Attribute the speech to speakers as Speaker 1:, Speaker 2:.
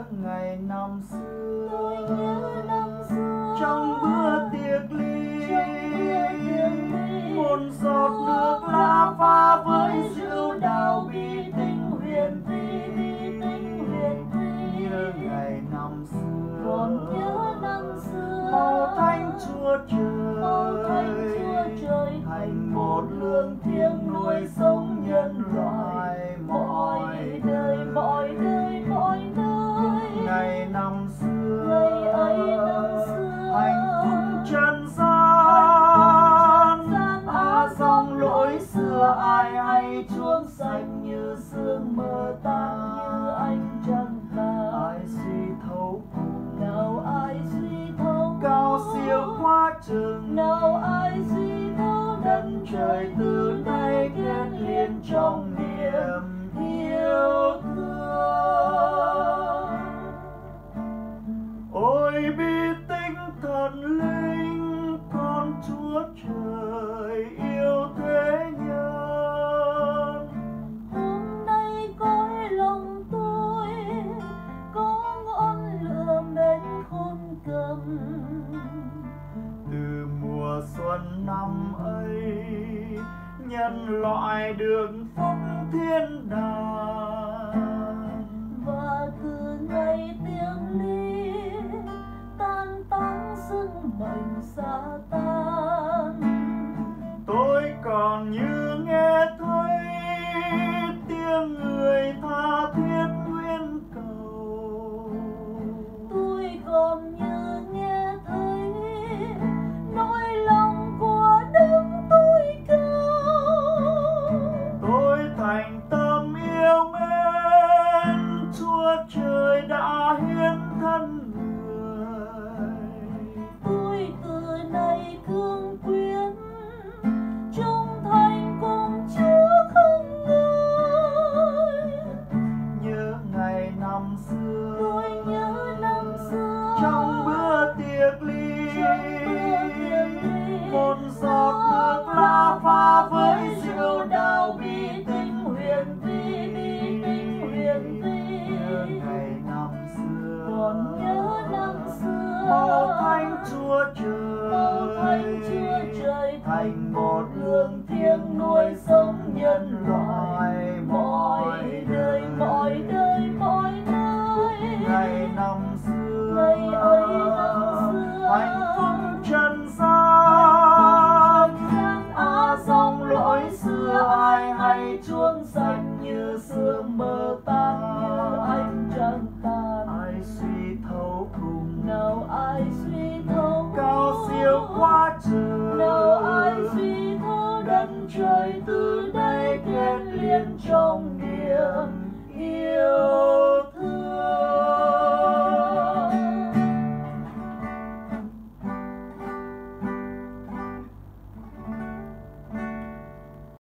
Speaker 1: ngày năm xưa.
Speaker 2: Tôi nhớ năm xưa
Speaker 1: Trong bữa tiệc ly, một giọt nước lá pha với rượu đào bi tình huyền vi. Nhớ ngày năm xưa,
Speaker 2: còn nhớ năm xưa
Speaker 1: màu thánh Chúa
Speaker 2: Trời
Speaker 1: thành một lương thiêng nuôi sống nhân loại mọi đời. Ngày năm xưa,
Speaker 2: ngày ấy năm xưa
Speaker 1: hạnh phúc trần gian, dòng lỗi xưa ai hay chuông xanh như sương mơ tan.
Speaker 2: như anh trăng tàn.
Speaker 1: Ai suy thấu cùng,
Speaker 2: Nào ai suy thấu
Speaker 1: cao siêu quá chừng,
Speaker 2: nào ai suy thấu
Speaker 1: đất trời từ nay kết liên trong niềm